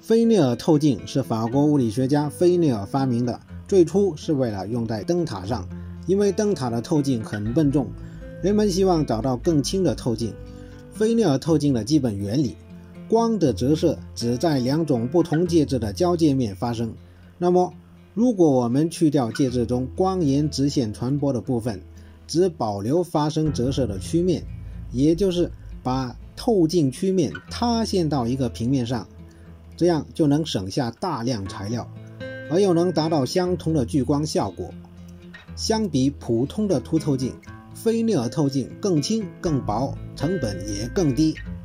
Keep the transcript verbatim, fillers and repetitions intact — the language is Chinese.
菲涅尔透镜是法国物理学家菲涅尔发明的，最初是为了用在灯塔上，因为灯塔的透镜很笨重，人们希望找到更轻的透镜。菲涅尔透镜的基本原理，光的折射只在两种不同介质的交界面发生。那么，如果我们去掉介质中光沿直线传播的部分，只保留发生折射的曲面，也就是把透镜曲面塌陷到一个平面上，这样就能省下大量材料，而又能达到相同的聚光效果。相比普通的凸透镜，菲涅尔透镜更轻更薄，成本也更低。